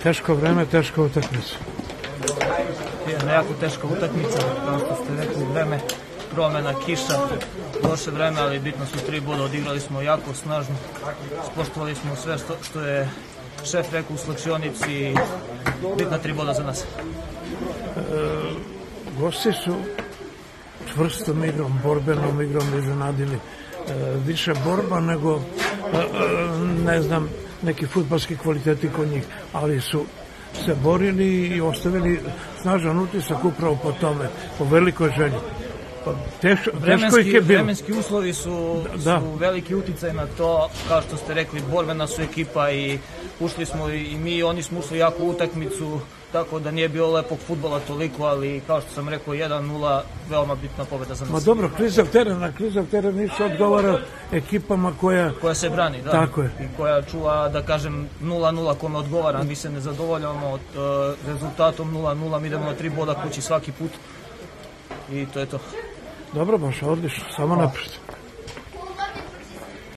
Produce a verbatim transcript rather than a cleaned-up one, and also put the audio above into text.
Teško vreme, teška utakmica. Jedna jako teška utakmica, kao što ste rekli, vreme, promena, kiša, loše vreme, ali bitno su tri boda, odigrali smo jako snažno, ispoštovali smo sve što, što je šef rekao u slačionici i bitna tri boda za nas. E, gosti su čvrstom igrom, borbenom igrom iznenadili. E, više borba nego, e, ne znam, neki fudbalski kvaliteti kod njih, ali su se borili i ostavili snažan utisak upravo po tome, po velikoj želji. Teško, teško ih je bilo. Vremenski uslovi su, da. su veliki uticaj na to, kao što ste rekli, borbena su ekipa i ušli smo i mi i oni smo ušli jako u utakmicu, tako da nije bilo lepog fudbala toliko, ali kao što sam rekao, jedan nula, veoma bitna pobjeda za nas. Ma dobro, klizav teren, a klizav teren nisu odgovara ekipama koja... Koja se brani, da. Tako je. I koja čuva, da kažem, nula nula kome odgovara. Mi se ne zadovoljavamo uh, rezultatom nula nula, mi idemo na tri boda kući svaki put i to je to. Dobro, baš odlično, samo naprijed.